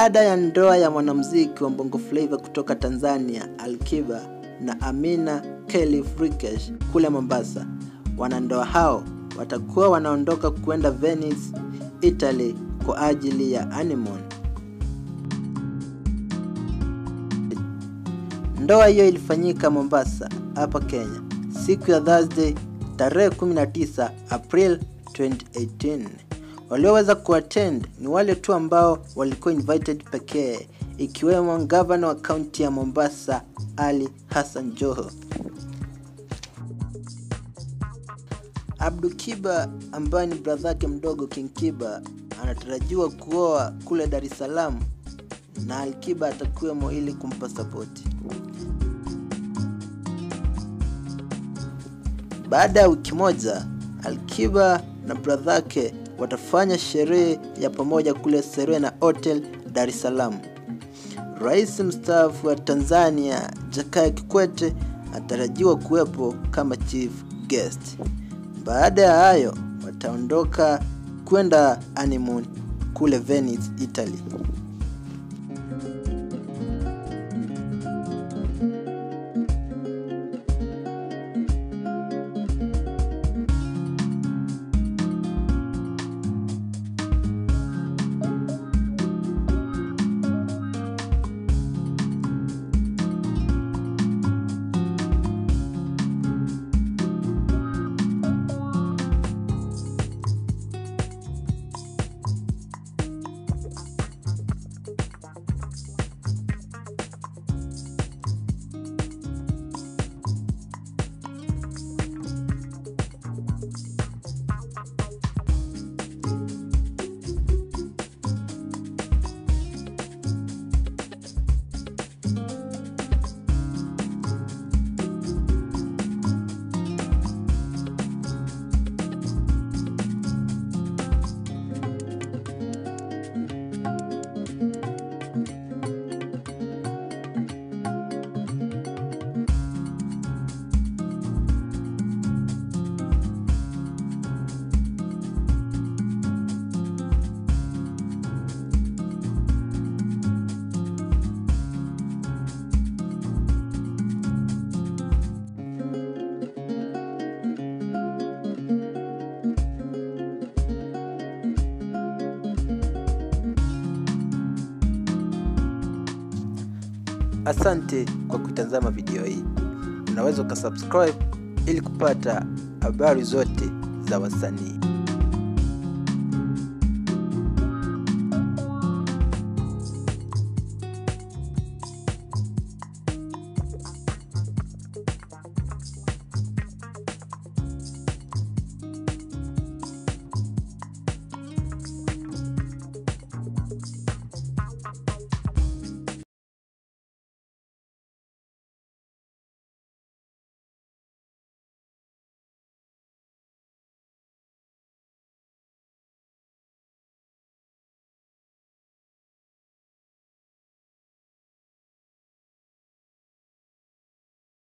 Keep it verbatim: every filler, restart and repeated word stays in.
Baada ya ndoa ya mwanamuziki wa Bongo Flava kutoka Tanzania Alikiba na Amina Kelly Frekesh kule Mombasa, wanandoa hao watakuwa wanaondoka kwenda Venice, Italy kwa ajili ya honeymoon. Ndoa hiyo ilifanyika Mombasa hapa Kenya siku ya Thursday tarehe kumi na tisa April twenty eighteen. Walioweza kuattend ni wale tu ambao walikuwa invited pekee, ikiwemo governor wa county ya Mombasa Ali Hassan Joho. Abdul Kiba ambaye ni brother yake mdogo King Kiba anatarajiwa kuoa kule Dar es Salaam na Alikiba atakuwemo ili kumpa support. Baada ya wiki moja, Alikiba na brother yake watafanya sherehe ya pamoja kule Serena Hotel Dar es Salaam. Rais mstaafu wa Tanzania Jakaya Kikwete atarajiwa kuwepo kama chief guest. Baada ya hayo wataondoka kwenda honeymoon kule Venice, Italy. Asante kwa kutazama video hii. Unaweza kusubscribe ili kupata habari zote za wasanii.